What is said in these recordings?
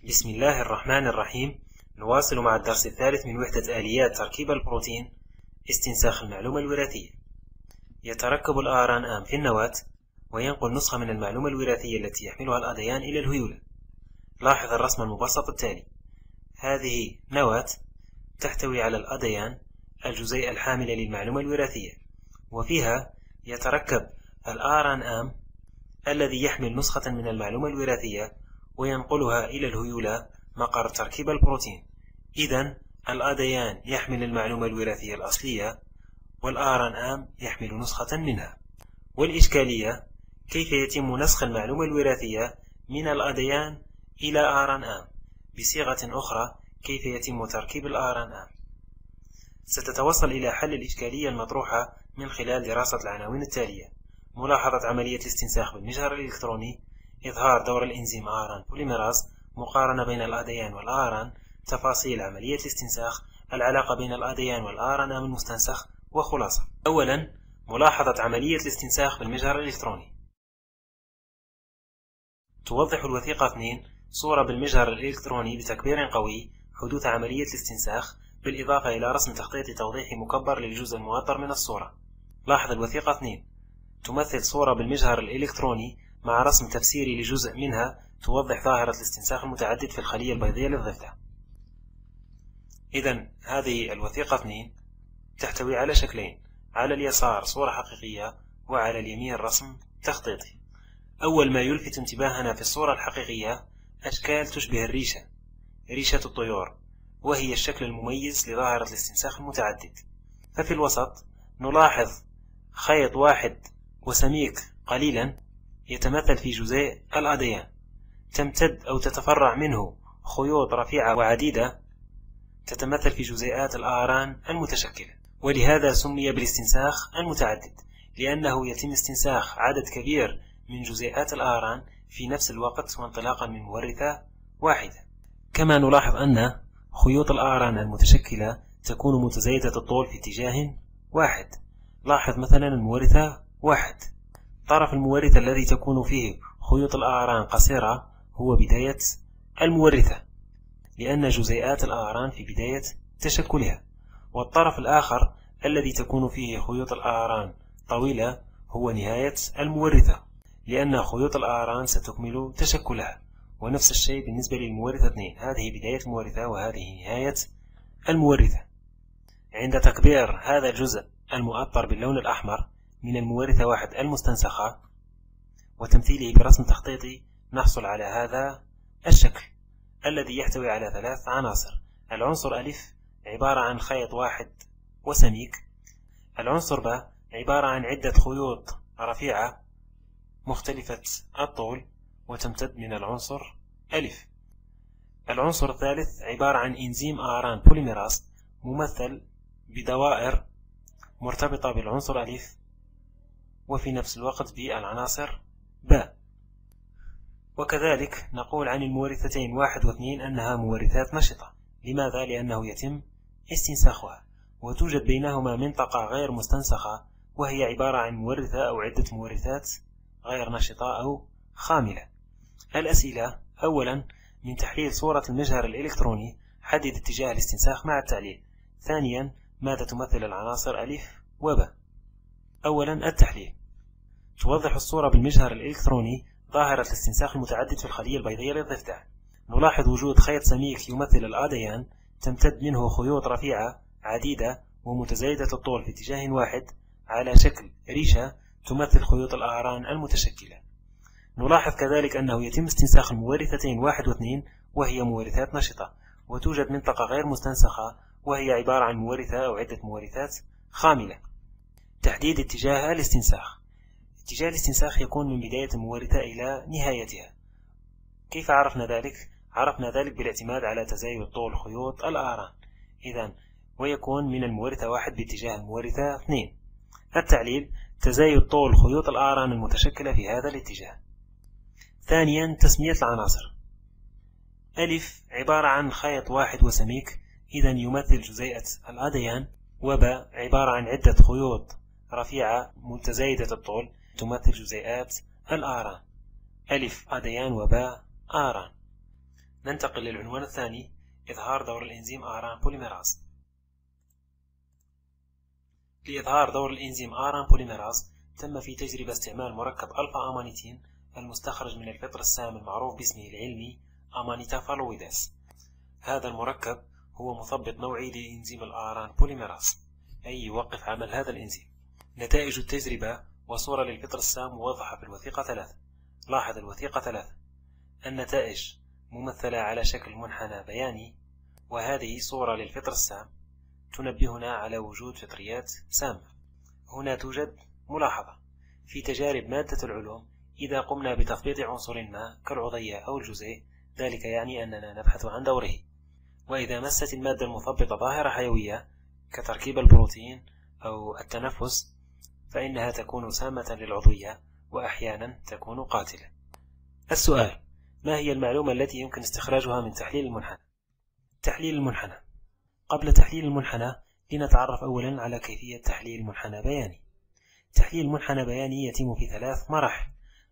بسم الله الرحمن الرحيم. نواصل مع الدرس الثالث من وحدة آليات تركيب البروتين. استنساخ المعلومة الوراثية. يتركب الRNA في النواة وينقل نسخة من المعلومة الوراثية التي يحملها الأديان إلى الهيولة. لاحظ الرسم المبسط التالي. هذه نواة تحتوي على الأديان، الجزيء الحامل للمعلومة الوراثية، وفيها يتركب الRNA الذي يحمل نسخة من المعلومة الوراثية وينقلها إلى الهيولة مقر تركيب البروتين. إذن الأديان يحمل المعلومة الوراثية الأصلية والRNA يحمل نسخة منها. والإشكالية كيف يتم نسخ المعلومة الوراثية من الأديان إلى RNA؟ بصيغة أخرى، كيف يتم تركيب الRNA؟ ستتوصل إلى حل الإشكالية المطروحة من خلال دراسة العناوين التالية: ملاحظة عملية الاستنساخ بالمجهر الإلكتروني، إظهار دور الإنزيم ARN بوليميراز، مقارنة بين الأديان والARN، تفاصيل عملية الاستنساخ، العلاقة بين الأديان والARN المستنسخ، وخلاصة. أولا، ملاحظة عملية الاستنساخ بالمجهر الإلكتروني. توضح الوثيقة 2 صورة بالمجهر الإلكتروني بتكبير قوي حدوث عملية الاستنساخ، بالإضافة إلى رسم تخطيطي توضيحي مكبر للجزء المؤطر من الصورة. لاحظ الوثيقة 2 تمثل صورة بالمجهر الإلكتروني مع رسم تفسيري لجزء منها توضح ظاهرة الاستنساخ المتعدد في الخلية البيضية للضفدع. إذن هذه الوثيقة 2 تحتوي على شكلين: على اليسار صورة حقيقية، وعلى اليمين رسم تخطيطي. أول ما يلفت انتباهنا في الصورة الحقيقية أشكال تشبه ريشة الطيور، وهي الشكل المميز لظاهرة الاستنساخ المتعدد. ففي الوسط نلاحظ خيط واحد وسميك قليلا يتمثل في جزيء الأديان، تمتد أو تتفرع منه خيوط رفيعة وعديدة تتمثل في جزيئات الآران المتشكلة، ولهذا سمي بالاستنساخ المتعدد، لأنه يتم استنساخ عدد كبير من جزيئات الآران في نفس الوقت وانطلاقا من مورثة واحدة. كما نلاحظ أن خيوط الآران المتشكلة تكون متزايدة الطول في اتجاه واحد. لاحظ مثلا المورثة 1، طرف المورثة الذي تكون فيه خيوط الآران قصيرة هو بداية المورثة، لأن جزيئات الآران في بداية تشكلها، والطرف الآخر الذي تكون فيه خيوط الآران طويلة هو نهاية المورثة، لأن خيوط الآران ستكمل تشكلها. ونفس الشيء بالنسبة للمورثة 2، هذه بداية المورثة وهذه نهاية المورثة. عند تكبير هذا الجزء المؤطر باللون الأحمر من المورثة 1 المستنسخة وتمثيله برسم تخطيطي نحصل على هذا الشكل الذي يحتوي على 3 عناصر. العنصر ألف عبارة عن خيط واحد وسميك. العنصر ب عبارة عن عدة خيوط رفيعة مختلفة الطول وتمتد من العنصر ألف. العنصر الثالث عبارة عن إنزيم آران بوليميراز ممثل بدوائر مرتبطة بالعنصر ألف وفي نفس الوقت بالعناصر باء. وكذلك نقول عن المورثتين 1 و 2 أنها مورثات نشطة. لماذا؟ لأنه يتم استنساخها وتوجد بينهما منطقة غير مستنسخة، وهي عبارة عن مورثة أو عدة مورثات غير نشطة أو خاملة. الأسئلة: أولا، من تحليل صورة المجهر الإلكتروني حدد اتجاه الاستنساخ مع التعليل. ثانيا، ماذا تمثل العناصر ألف وباء؟ أولا، التحليل. توضح الصورة بالمجهر الإلكتروني ظاهرة الاستنساخ المتعدد في الخلية البيضية للضفدع. نلاحظ وجود خيط سميك يمثل الأديان، تمتد منه خيوط رفيعة عديدة ومتزايدة الطول في اتجاه واحد على شكل ريشة تمثل خيوط الآران المتشكلة. نلاحظ كذلك أنه يتم استنساخ المورثتين 1 و 2 وهي مورثات نشطة، وتوجد منطقة غير مستنسخة وهي عبارة عن مورثة أو عدة مورثات خاملة. تحديد اتجاه الاستنساخ. اتجاه الاستنساخ يكون من بداية المورثة إلى نهايتها. كيف عرفنا ذلك؟ عرفنا ذلك بالاعتماد على تزايد طول خيوط الآران. إذن ويكون من المورثة 1 باتجاه المورثة 2. التعليل: تزايد طول خيوط الآران المتشكلة في هذا الاتجاه. ثانيا، تسمية العناصر. ألف عبارة عن خيط واحد وسميك، إذن يمثل جزيئة الأديان. وباء عبارة عن عدة خيوط رفيعة متزايدة الطول تمثل جزيئات الآران. ألف أديان وباء آران. ننتقل للعنوان الثاني، إظهار دور الإنزيم آران بوليميراز. لإظهار دور الإنزيم آران بوليميراز تم في تجربة استعمال مركب ألفا أمانيتين المستخرج من الفطر السام المعروف باسمه العلمي أمانيتا فالويدس. هذا المركب هو مثبط نوعي لإنزيم الآران بوليميراز، أي يوقف عمل هذا الإنزيم. نتائج التجربة وصورة للفطر السام موضحة في الوثيقة 3. لاحظ الوثيقة 3. النتائج ممثلة على شكل منحنى بياني، وهذه صورة للفطر السام تنبهنا على وجود فطريات سامة. هنا توجد ملاحظة في تجارب مادة العلوم: إذا قمنا بتثبيط عنصر ما كالعضية أو الجزيء، ذلك يعني أننا نبحث عن دوره. وإذا مست المادة المثبطة ظاهرة حيوية كتركيب البروتين أو التنفس، فإنها تكون سامة للعضوية وأحيانا تكون قاتلة. السؤال: ما هي المعلومة التي يمكن استخراجها من تحليل المنحنى؟ تحليل المنحنى. قبل تحليل المنحنى لنتعرف أولا على كيفية تحليل منحنى بياني. تحليل منحنى بياني يتم في 3 مراحل: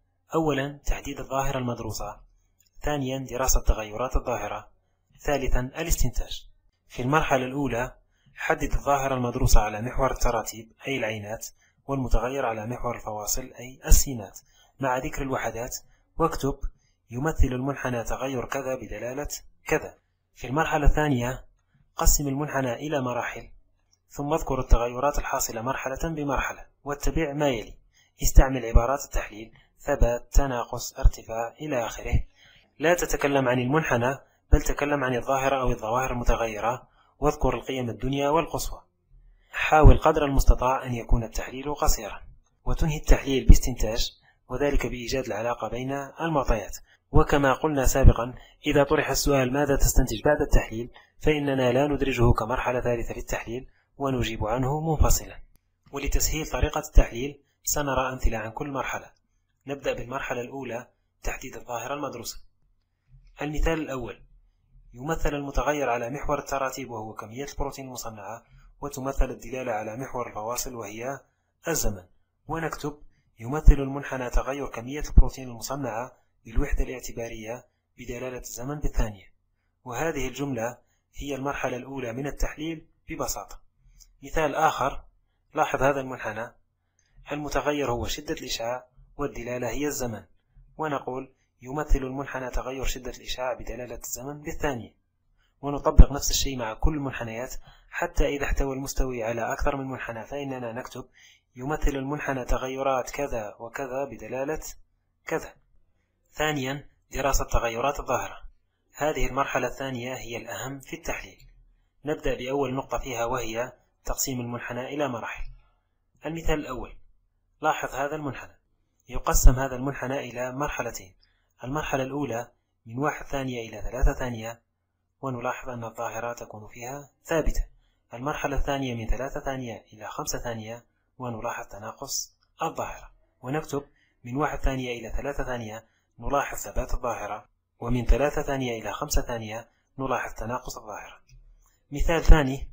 أولا تحديد الظاهرة المدروسة، ثانيا دراسة تغيرات الظاهرة، ثالثا الاستنتاج. في المرحلة الأولى حدد الظاهرة المدروسة على محور التراتيب أي العينات، والمتغير على محور الفواصل أي السينات، مع ذكر الوحدات، واكتب يمثل المنحنى تغير كذا بدلالة كذا. في المرحلة الثانية قسم المنحنى إلى مراحل، ثم اذكر التغيرات الحاصلة مرحلة بمرحلة، واتبع ما يلي. استعمل عبارات التحليل: ثبات، تناقص، ارتفاع إلى آخره. لا تتكلم عن المنحنى، بل تكلم عن الظاهرة أو الظواهر المتغيرة، واذكر القيم الدنيا والقصوى. حاول قدر المستطاع أن يكون التحليل قصيرا، وتنهي التحليل باستنتاج، وذلك بإيجاد العلاقة بين المعطيات. وكما قلنا سابقا، إذا طرح السؤال ماذا تستنتج بعد التحليل، فإننا لا ندرجه كمرحلة ثالثة للتحليل ونجيب عنه منفصلا. ولتسهيل طريقة التحليل سنرى أمثلة عن كل مرحلة. نبدأ بالمرحلة الأولى: تحديد الظاهرة المدروسة. المثال الأول: يمثل المتغير على محور التراتيب وهو كمية البروتين المصنعة، وتمثل الدلالة على محور الفواصل وهي الزمن، ونكتب يمثل المنحنى تغير كمية البروتين المصنعة بالوحدة الاعتبارية بدلالة الزمن بالثانية. وهذه الجملة هي المرحلة الأولى من التحليل ببساطة. مثال آخر: لاحظ هذا المنحنى، المتغير هو شدة الإشعاع والدلالة هي الزمن، ونقول يمثل المنحنى تغير شدة الإشعاع بدلالة الزمن بالثانية. ونطبق نفس الشيء مع كل المنحنيات، حتى إذا احتوى المستوي على أكثر من منحنى فإننا نكتب يمثل المنحنى تغيرات كذا وكذا بدلالة كذا. ثانيا: دراسة تغيرات الظاهرة. هذه المرحلة الثانية هي الأهم في التحليل. نبدأ بأول نقطة فيها، وهي تقسيم المنحنى إلى مراحل. المثال الأول: لاحظ هذا المنحنى. يقسم هذا المنحنى إلى مرحلتين: المرحلة الأولى من 1 ثانية إلى 3 ثانية، ونلاحظ أن الظاهرة تكون فيها ثابتة. المرحلة الثانية من 3 ثانية إلى 5 ثانية، ونلاحظ تناقص الظاهرة، ونكتب من 1 ثانية إلى 3 ثانية نلاحظ ثبات الظاهرة، ومن 3 ثانية إلى 5 ثانية نلاحظ تناقص الظاهرة. مثال ثاني: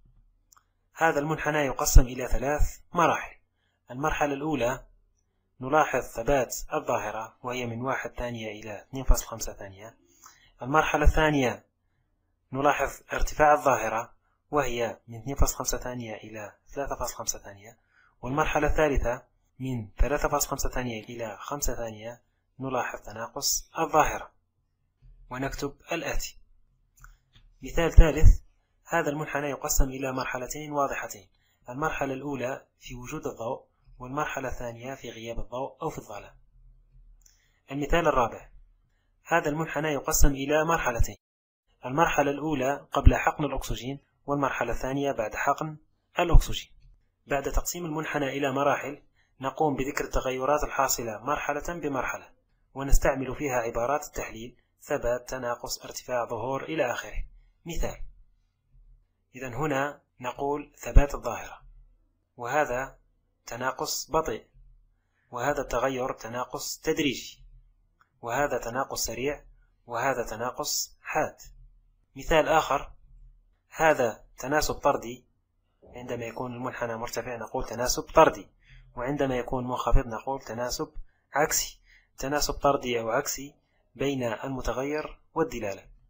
هذا المنحنى يقسم إلى 3 مراحل. المرحلة الأولى نلاحظ ثبات الظاهرة وهي من 1 ثانية إلى 2.5 ثانية. المرحلة الثانية نلاحظ ارتفاع الظاهرة وهي من 2.5 ثانية إلى 3.5 ثانية. والمرحلة الثالثة من 3.5 ثانية إلى 5 ثانية نلاحظ تناقص الظاهرة، ونكتب الآتي. مثال ثالث: هذا المنحنى يقسم إلى مرحلتين واضحتين. المرحلة الأولى في وجود الضوء، والمرحلة الثانية في غياب الضوء أو في الظلام. المثال الرابع: هذا المنحنى يقسم إلى مرحلتين. المرحلة الأولى قبل حقن الأكسجين، والمرحلة الثانية بعد حقن الأكسجين. بعد تقسيم المنحنى إلى مراحل نقوم بذكر التغيرات الحاصلة مرحلة بمرحلة، ونستعمل فيها عبارات التحليل: ثبات، تناقص، ارتفاع، ظهور إلى آخره. مثال: إذن هنا نقول ثبات الظاهرة، وهذا تناقص بطيء، وهذا التغير تناقص تدريجي، وهذا تناقص سريع، وهذا تناقص حاد. مثال آخر: هذا تناسب طردي. عندما يكون المنحنى مرتفع نقول تناسب طردي، وعندما يكون منخفض نقول تناسب عكسي. تناسب طردي أو عكسي بين المتغير والدلالة.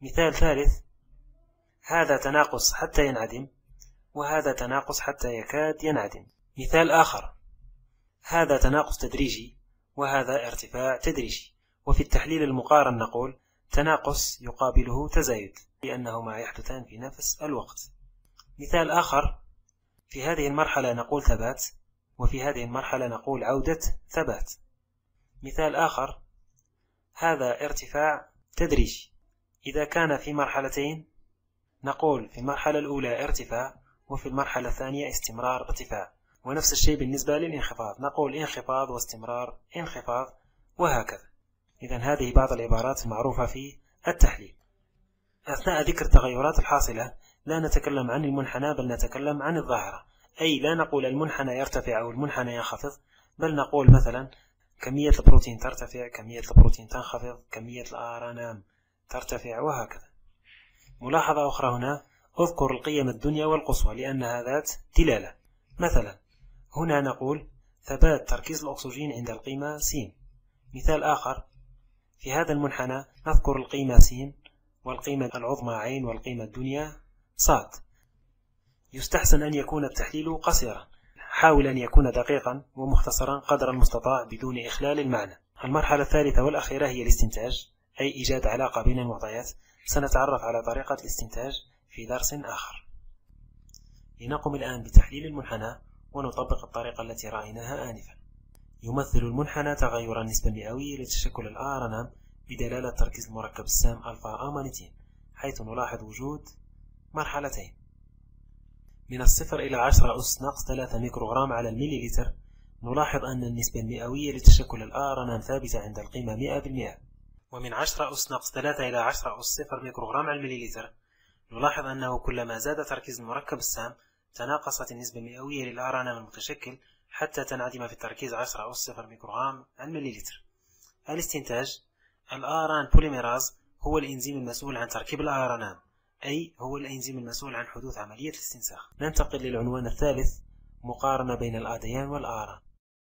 مثال ثالث: هذا تناقص حتى ينعدم، وهذا تناقص حتى يكاد ينعدم. مثال آخر: هذا تناقص تدريجي، وهذا ارتفاع تدريجي. وفي التحليل المقارن نقول تناقص يقابله تزايد، لأنهما يحدثان في نفس الوقت. مثال آخر: في هذه المرحلة نقول ثبات، وفي هذه المرحلة نقول عودة ثبات. مثال آخر: هذا ارتفاع تدريجي. إذا كان في مرحلتين نقول في المرحلة الأولى ارتفاع، وفي المرحلة الثانية استمرار ارتفاع. ونفس الشيء بالنسبة للانخفاض، نقول انخفاض واستمرار انخفاض، وهكذا. إذن هذه بعض العبارات المعروفة في التحليل. أثناء ذكر التغيرات الحاصلة لا نتكلم عن المنحنى، بل نتكلم عن الظاهرة. أي لا نقول المنحنى يرتفع أو المنحنى ينخفض، بل نقول مثلا كمية البروتين ترتفع، كمية البروتين تنخفض، كمية الRNA ترتفع، وهكذا. ملاحظة أخرى هنا: أذكر القيم الدنيا والقصوى لأنها ذات دلالة. مثلا هنا نقول ثبات تركيز الأكسجين عند القيمة س. مثال آخر: في هذا المنحنى نذكر القيمة س، والقيمة العظمى ع، والقيمة الدنيا ص. يستحسن أن يكون التحليل قصيرا، حاول أن يكون دقيقا ومختصرا قدر المستطاع بدون إخلال المعنى. المرحلة الثالثة والأخيرة هي الاستنتاج، أي إيجاد علاقة بين المعطيات. سنتعرف على طريقة الاستنتاج في درس آخر. لنقم الآن بتحليل المنحنى ونطبق الطريقة التي رأيناها آنفا. يمثل المنحنى تغير النسبة المئوية لتشكل الRNA بدلالة تركيز المركب السام ألفا أمانيتين، حيث نلاحظ وجود مرحلتين. من 0 إلى 10 أس ناقص 3 ميكروغرام على المليلتر، نلاحظ أن النسبة المئوية لتشكل الRNA ثابتة عند القيمة 100%. ومن 10 أس ناقص 3 إلى 10 أس 0 ميكروغرام على المليلتر، نلاحظ أنه كلما زاد تركيز المركب السام تناقصت النسبة المئوية للRNA المتشكل حتى تنعدم في التركيز 10 أس 0 ميكروغرام على المليلتر. الاستنتاج: الRNA بوليميراز هو الإنزيم المسؤول عن تركيب الRNA، أي هو الإنزيم المسؤول عن حدوث عملية الاستنساخ. ننتقل للعنوان الثالث: مقارنة بين الأديان والRNA.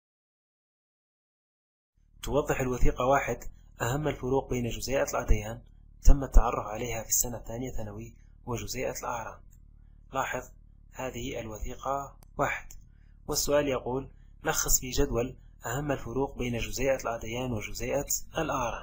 توضح الوثيقة 1 أهم الفروق بين جزيئات الأديان، تم التعرف عليها في السنة الثانية ثانوي، وجزيئة الRNA. لاحظ هذه الوثيقة 1، والسؤال يقول: لخص في جدول أهم الفروق بين جزيئة الأديان وجزيئة الRNA.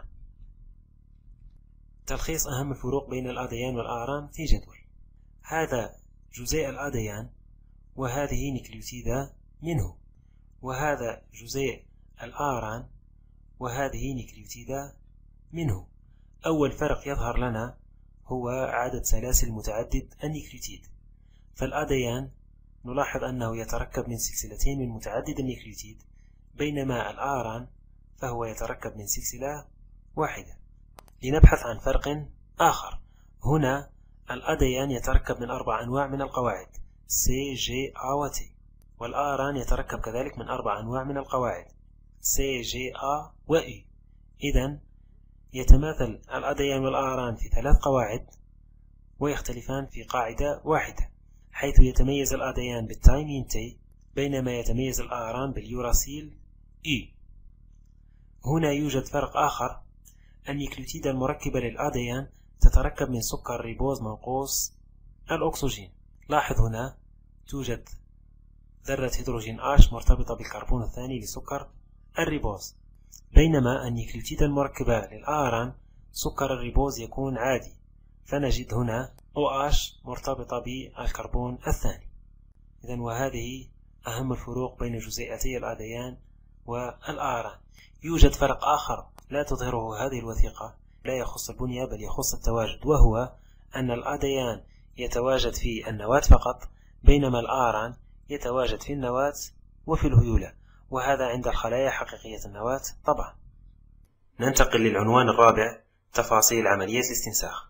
تلخيص أهم الفروق بين الأديان والRNA في جدول: هذا جزيء الأديان، وهذه نيكليوتيدة منه، وهذا جزيء الRNA، وهذه نيكليوتيدة منه. أول فرق يظهر لنا هو عدد سلاسل متعدد النيكليوتيد. فالأديان نلاحظ أنه يتركب من سلسلتين من متعدد النيكليوتيد، بينما الRNA فهو يتركب من سلسلة واحدة. لنبحث عن فرق آخر: هنا الأديان يتركب من 4 أنواع من القواعد C, G, A و T، والRNA يتركب كذلك من 4 أنواع من القواعد C, G, A و E. إذن يتماثل الأديان والRNA في 3 قواعد، ويختلفان في قاعدة واحدة، حيث يتميز الأديان بالتايمين T، بينما يتميز الRNA باليوراسيل E. هنا يوجد فرق آخر: النيكليوتيدة المركبة للأديان تتركب من سكر ريبوز منقوص الأكسجين. لاحظ هنا توجد ذرة هيدروجين H مرتبطة بالكربون الثاني لسكر الريبوز، بينما النيكليوتيدة المركبة للRNA سكر الريبوز يكون عادي، فنجد هنا OH مرتبطة بالكربون الثاني. إذن وهذه أهم الفروق بين جزيئتي الأديان والRNA. يوجد فرق آخر لا تظهره هذه الوثيقة، لا يخص البنية بل يخص التواجد، وهو أن الأديان يتواجد في النواة فقط، بينما الRNA يتواجد في النواة وفي الهيولة، وهذا عند الخلايا حقيقية النواة طبعا. ننتقل للعنوان الرابع: تفاصيل عملية الاستنساخ.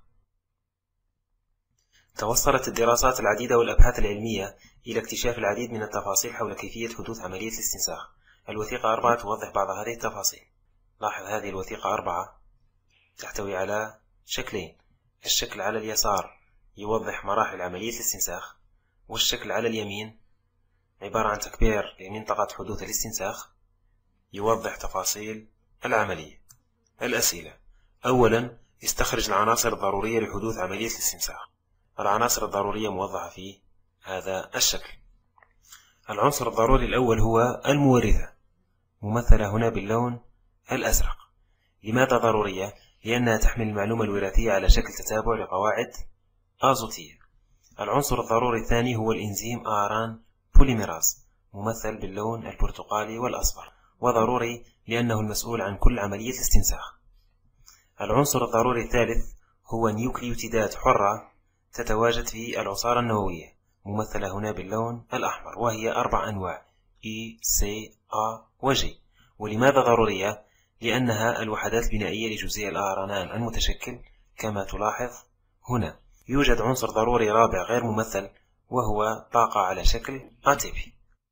توصلت الدراسات العديدة والأبحاث العلمية إلى اكتشاف العديد من التفاصيل حول كيفية حدوث عملية الاستنساخ. الوثيقة 4 توضح بعض هذه التفاصيل. لاحظ هذه الوثيقة 4 تحتوي على شكلين: الشكل على اليسار يوضح مراحل عملية الاستنساخ، والشكل على اليمين عبارة عن تكبير لمنطقة حدوث الاستنساخ يوضح تفاصيل العملية. الأسئلة: أولا، استخرج العناصر الضرورية لحدوث عملية الاستنساخ. العناصر الضرورية موضحة في هذا الشكل. العنصر الضروري الأول هو المورثة، ممثلة هنا باللون الأزرق. لماذا ضرورية؟ لأنها تحمل المعلومة الوراثية على شكل تتابع لقواعد آزوتية. العنصر الضروري الثاني هو الإنزيم آران بوليميراز، ممثل باللون البرتقالي والأصفر، وضروري لأنه المسؤول عن كل عملية الاستنساخ. العنصر الضروري الثالث هو نيوكليوتيدات حرة تتواجد في العصارة النووية، ممثلة هنا باللون الأحمر، وهي 4 أنواع E, C, A و G. ولماذا ضرورية؟ لأنها الوحدات البنائية لجزيء الRNA المتشكل كما تلاحظ هنا. يوجد عنصر ضروري رابع غير ممثل، وهو طاقة على شكل ATP.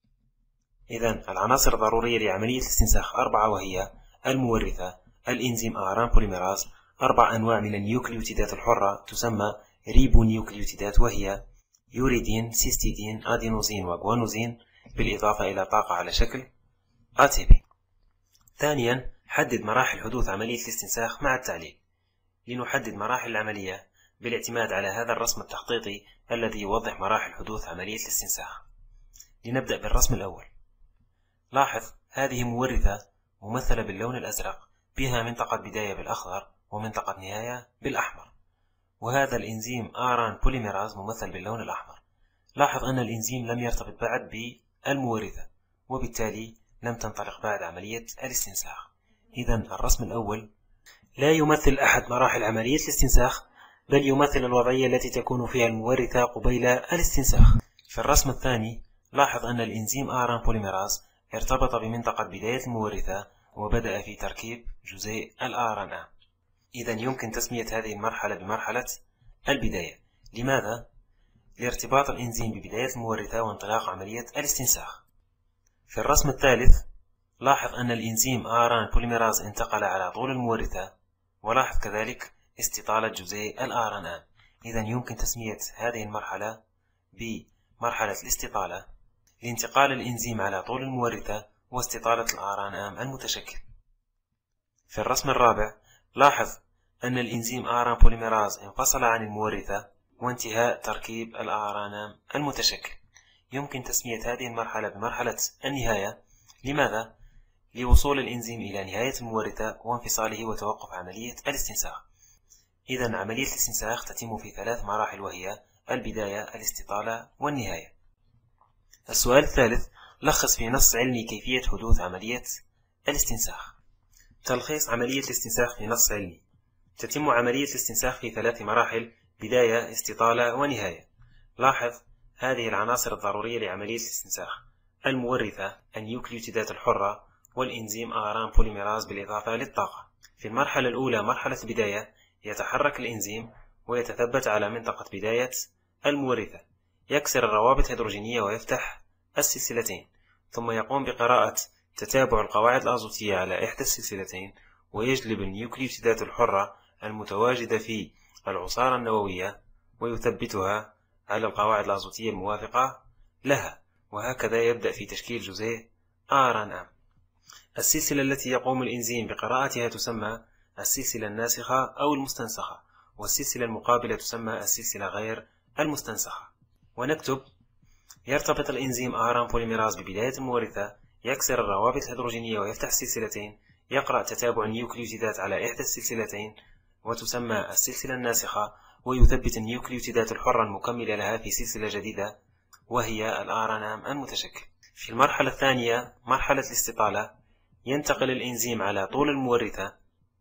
إذن العناصر الضرورية لعملية الاستنساخ 4، وهي المورثة، الإنزيم آران بوليميراز، 4 أنواع من النيوكليوتيدات الحرة تسمى ريبونيوكليوتيدات، وهي يوريدين، سيستيدين، أدينوزين وغوانوزين، بالإضافة إلى طاقة على شكل ATP. ثانيا، حدد مراحل حدوث عملية الاستنساخ مع التعليل. لنحدد مراحل العملية بالاعتماد على هذا الرسم التخطيطي الذي يوضح مراحل حدوث عملية الاستنساخ. لنبدأ بالرسم الأول. لاحظ هذه مورثة ممثلة باللون الأزرق، بها منطقة بداية بالأخضر ومنطقة نهاية بالأحمر، وهذا الإنزيم آران بوليميراز ممثل باللون الأحمر. لاحظ أن الإنزيم لم يرتبط بعد بالمورثة، وبالتالي لم تنطلق بعد عملية الاستنساخ. إذن الرسم الأول لا يمثل أحد مراحل عملية الاستنساخ، بل يمثل الوضعية التي تكون فيها المورثة قبيل الاستنساخ. في الرسم الثاني لاحظ أن الإنزيم آران بوليميراز ارتبط بمنطقة بداية المورثة وبدأ في تركيب جزيء الRNA. إذن يمكن تسمية هذه المرحلة بمرحلة البداية. لماذا؟ لارتباط الإنزيم ببداية المورثة وانطلاق عملية الاستنساخ. في الرسم الثالث لاحظ أن الإنزيم آران بوليميراز انتقل على طول المورثة، ولاحظ كذلك استطالة جزيء الRNA. إذن يمكن تسمية هذه المرحلة بمرحلة الاستطالة لانتقال الإنزيم على طول المورثة واستطالة الRNA المتشكل. في الرسم الرابع لاحظ أن الإنزيم آران بوليميراز انفصل عن المورثة وانتهاء تركيب الRNA المتشكل. يمكن تسمية هذه المرحلة بمرحلة النهاية. لماذا؟ لوصول الإنزيم إلى نهاية المورثة وانفصاله وتوقف عملية الاستنساخ. إذن عملية الاستنساخ تتم في 3 مراحل، وهي البداية، الاستطالة والنهاية. السؤال الثالث، لخص في نص علمي كيفية حدوث عملية الاستنساخ. تلخيص عملية الاستنساخ في نص علمي. تتم عملية الاستنساخ في 3 مراحل: بداية، استطالة ونهاية. لاحظ هذه العناصر الضرورية لعملية الاستنساخ: المورثة، النيوكليوتيدات الحرة، والإنزيم آران بوليميراز، بالإضافة للطاقة. في المرحلة الأولى، مرحلة البداية، يتحرك الإنزيم ويتثبت على منطقة بداية المورثة، يكسر الروابط الهيدروجينية ويفتح السلسلتين، ثم يقوم بقراءة تتابع القواعد الآزوتية على إحدى السلسلتين، ويجلب النيوكليوتيدات الحرة المتواجدة في العصارة النووية ويثبتها على القواعد الآزوتية الموافقة لها، وهكذا يبدأ في تشكيل جزيء RNA. السلسلة التي يقوم الإنزيم بقراءتها تسمى السلسلة الناسخة أو المستنسخة، والسلسلة المقابلة تسمى السلسلة غير المستنسخة. ونكتب: يرتبط الإنزيم آران بوليميراز ببداية المورثة، يكسر الروابط الهيدروجينية ويفتح السلسلتين، يقرأ تتابع النيوكليوتيدات على إحدى السلسلتين وتسمى السلسلة الناسخة، ويثبت النيوكليوتيدات الحرة المكملة لها في سلسلة جديدة وهي الRNA المتشكل. في المرحلة الثانية، مرحلة الاستطالة، ينتقل الإنزيم على طول المورثة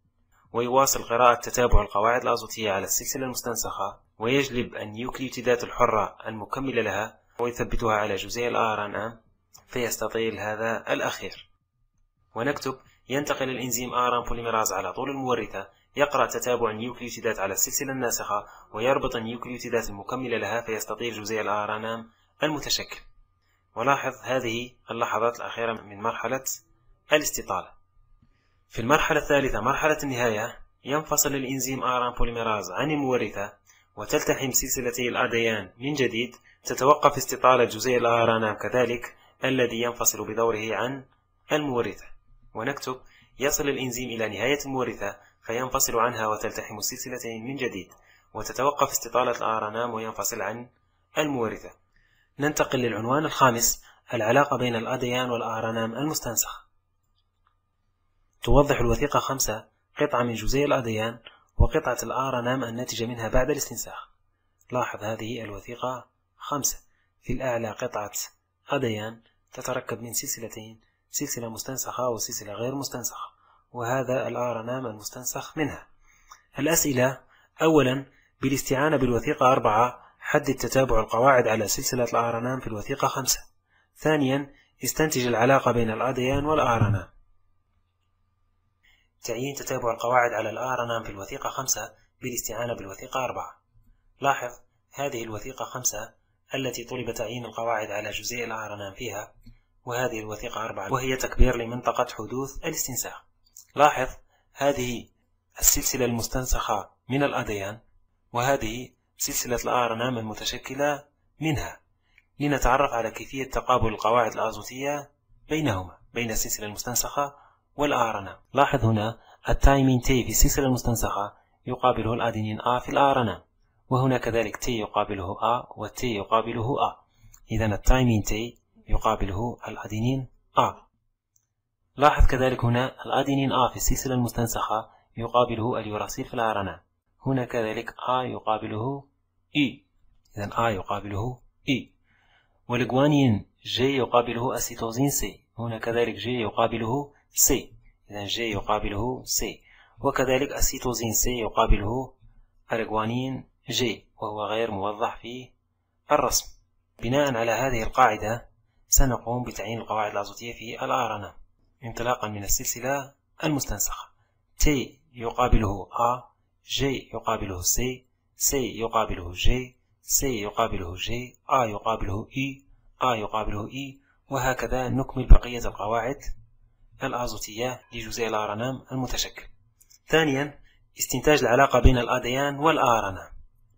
ويواصل قراءة تتابع القواعد الآزوتية على السلسلة المستنسخة، ويجلب النيوكليوتيدات الحرة المكملة لها ويثبتها على جزيء الRNA فيستطيل هذا الأخير. ونكتب: ينتقل الإنزيم آران بوليميراز على طول المورثة، يقرأ تتابع النيوكليوتيدات على السلسلة الناسخة ويربط النيوكليوتيدات المكملة لها فيستطيل جزيء الRNA المتشكل. ولاحظ هذه اللحظات الأخيرة من مرحلة الاستطالة. في المرحلة الثالثة، مرحلة النهاية، ينفصل الإنزيم آران بوليميراز عن المورثة وتلتحم سلسلتي الأديان من جديد، تتوقف استطالة جزيء الRNA كذلك الذي ينفصل بدوره عن المورثة. ونكتب: يصل الإنزيم إلى نهاية المورثة فينفصل عنها وتلتحم السلسلتين من جديد، وتتوقف استطالة الRNA وينفصل عن المورثة. ننتقل للعنوان الخامس: العلاقة بين الأديان والRNA المستنسخ. توضح الوثيقة 5 قطعة من جزيء الأديان وقطعة الRNA الناتجة منها بعد الاستنساخ. لاحظ هذه الوثيقة 5. في الأعلى قطعة أديان تتركب من سلسلتين، سلسلة مستنسخة وسلسلة غير مستنسخة، وهذا الRNA المستنسخ منها. الأسئلة: أولا، بالاستعانة بالوثيقة 4 حدد تتابع القواعد على سلسلة الRNA في الوثيقة 5. ثانيا، استنتج العلاقة بين الأديان والRNA. تعيين تتابع القواعد على الRNA في الوثيقة 5 بالاستعانة بالوثيقة 4. لاحظ هذه الوثيقة 5 التي طلب تعيين القواعد على جزيء الRNA فيها، وهذه الوثيقة 4 وهي تكبير لمنطقة حدوث الاستنساخ. لاحظ هذه السلسلة المستنسخة من الأديان، وهذه سلسلة الRNA المتشكلة منها، لنتعرف على كيفية تقابل القواعد الآزوتية بينهما، بين السلسلة المستنسخة والRNA. لاحظ هنا التايمين T في السلسلة المستنسخة يقابله الأدينين A في الRNA، وهنا كذلك T يقابله A والT يقابله A. إذن التايمين T يقابله الأدينين A. لاحظ كذلك هنا الأدينين A في السلسلة المستنسخة يقابله اليوراسيل في الRNA، هنا كذلك A يقابله E، إذن A يقابله E. والجوانين J يقابله السيتوزين C، هنا كذلك J يقابله C، إذن J يقابله C. وكذلك السيتوزين C يقابله الجوانين J، وهو غير موضح في الرسم. بناء على هذه القاعدة سنقوم بتعيين القواعد الآزوتية في الRNA انطلاقا من السلسلة المستنسخة. T يقابله A، J يقابله C، C يقابله J، C يقابله J، A يقابله E، A يقابله E، وهكذا نكمل بقية القواعد الآزوتية لجزيء الRNA المتشكل. ثانيا، استنتاج العلاقة بين الأديان والRNA.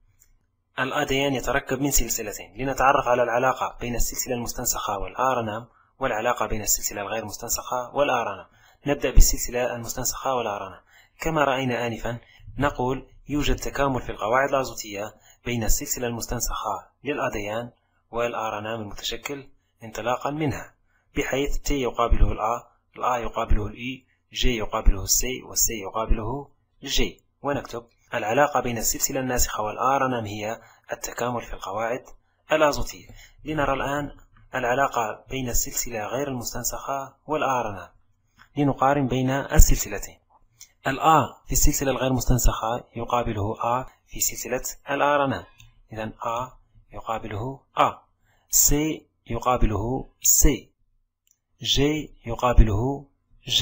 الأديان يتركب من سلسلتين، لنتعرف على العلاقة بين السلسلة المستنسخة والRNA والعلاقة بين السلسلة الغير مستنسخة والRNA. نبدأ بالسلسلة المستنسخة والRNA. كما رأينا آنفا نقول يوجد تكامل في القواعد الآزوتية بين السلسلة المستنسخة للأديان والRNA المتشكل انطلاقا منها، بحيث T يقابله الA يقابله الE، J يقابله الC، والC يقابله الJ. ونكتب العلاقة بين السلسلة الناسخة والRNA هي التكامل في القواعد الآزوتية. لنرى الآن العلاقة بين السلسلة غير المستنسخة والRNA، لنقارن بين السلسلتين. الA في السلسلة الغير مستنسخة يقابله A في سلسلة الRNA، إذن A يقابله A، C يقابله C، J يقابله J،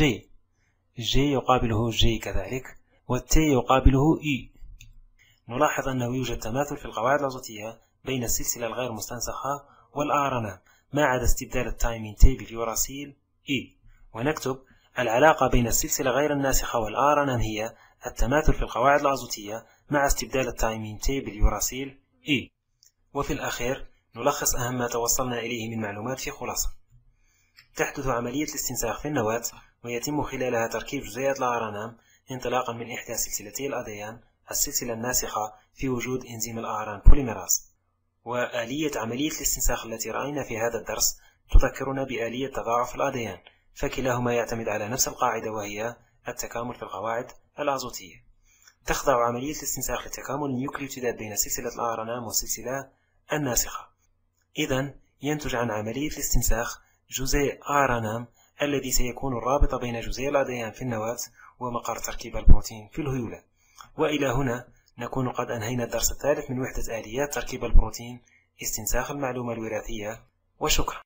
J يقابله J كذلك، والT يقابله E. نلاحظ أنه يوجد تماثل في القواعد الآزوتية بين السلسلة الغير مستنسخة والRNA ما عدا استبدال التايمين T باليوراسيل E. ونكتب العلاقة بين السلسلة غير الناسخة والRNA هي التماثل في القواعد الآزوتية مع استبدال التايمين T باليوراسيل E. وفي الأخير نلخص أهم ما توصلنا إليه من معلومات في خلاصة. تحدث عملية الاستنساخ في النواة، ويتم خلالها تركيب جزيئات الRNA انطلاقا من إحدى سلسلتي الأديان، السلسلة الناسخة، في وجود إنزيم الRNA بوليميراز. وآلية عملية الاستنساخ التي رأينا في هذا الدرس تذكرنا بآلية تضاعف الأديان، فكلاهما يعتمد على نفس القاعدة، وهي التكامل في القواعد الآزوتية. تخضع عملية الاستنساخ لتكامل النيوكليوتيدات بين سلسلة الRNA والسلسلة الناسخة. إذن ينتج عن عملية الاستنساخ جزيء RNA الذي سيكون الرابط بين جزيء الأديان في النواة ومقر تركيب البروتين في الهيولة. وإلى هنا نكون قد أنهينا الدرس الثالث من وحدة آليات تركيب البروتين، استنساخ المعلومة الوراثية، وشكرا.